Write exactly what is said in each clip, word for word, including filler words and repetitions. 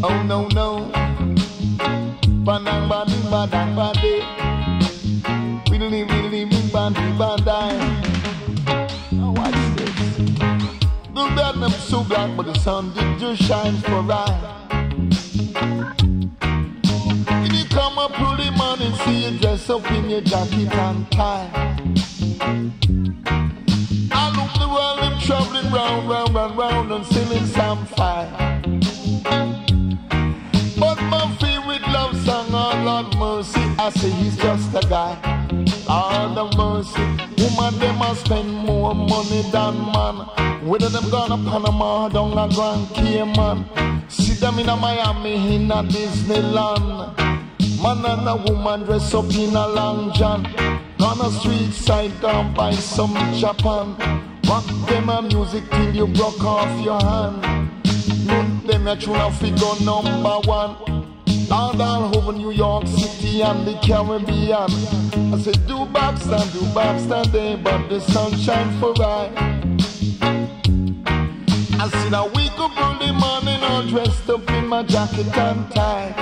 Oh no no, badang bading badang badi, willy willy willy badi badai. Now watch this. The bed I'm so black, but the sun did just shine for I. When you come up early morning, see you dress up in your jacket and tie. All over the world, I'm traveling round, round, round, round and singing some fire. But my favorite love song, oh Lord mercy, I say he's just a guy. Lord of mercy, woman they must spend more money than man. Whether them gonna Panama, down a Grand Cayman, see them in a Miami, in a Disneyland. Man and a woman dress up in a long john, on a street side down by some Japan. Rock them a music till you broke off your hand. Note them a tune of figure number one. Down down over New York City and the Caribbean. I say do Bobstar, do Bobstar day, but the sunshine for I. I see that wake up early morning all dressed up in my jacket and tie.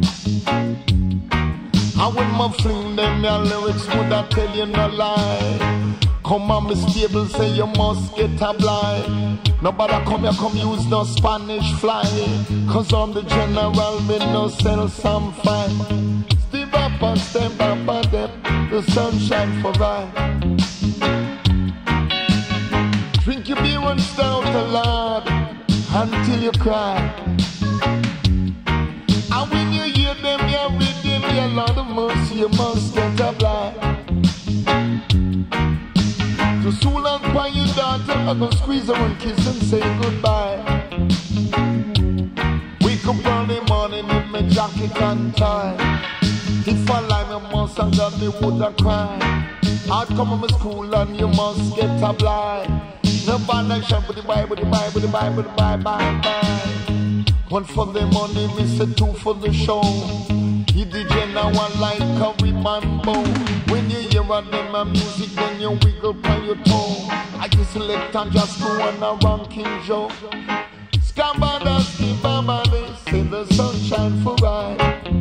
I when my fling them your lyrics would I tell you no lie. Come on Miss Stable say you must get a blind. Nobody come here come use no Spanish fly. Cause I'm the general with no sell some fine. Step up and step up and step the sunshine for I. Drink your beer and stout a lot until you cry. And when you hear them, you're reading your Lord of mercy, you must get a blind. So soon as by your daughter, I'm gonna squeeze her and kiss and say goodbye. Wake up early morning in my jacket and tie. If I lie, my must and God, me woulda cry. I'd come from school and you must get a blind. No bad shop with the Bible, with the Bible, with the Bible, with the Bible, bye, bye. One for the money, we said two for the show. He D J now one like a mambo. When you hear of them a music, then you wiggle by your toe. I just select and just go on a ranking show. Scabada, skibabada, say the sunshine for I.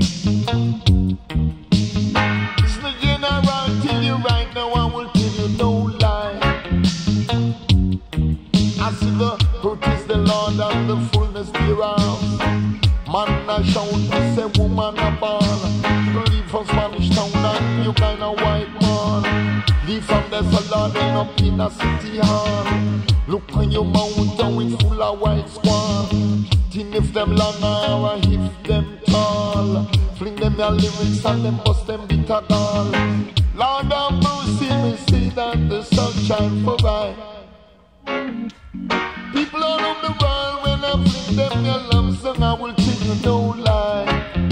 It's the general till you right now, I will tell you no lie. I see the hurt is the Lord and the fullness thereof. Man a shout, I say woman a ball. Leave from Spanish town and you kind of white man. Leave from there so Lord end up in a city hall. Look on your mountain with full of white squall. Think if them long or if them tall. Fling them your lyrics and them bust them bitter doll. Lord of mercy, me see that the sunshine for I. People all over the world, when I fling them your love song, I will tell you no lie.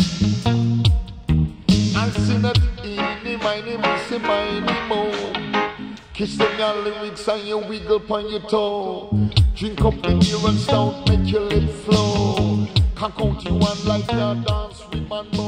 I see that eeny, miny, missy, miny, mo. Kiss them your lyrics and you wiggle upon your toe. Drink up the beer and stout, make your lip flow. Can't count you one like your dance with man.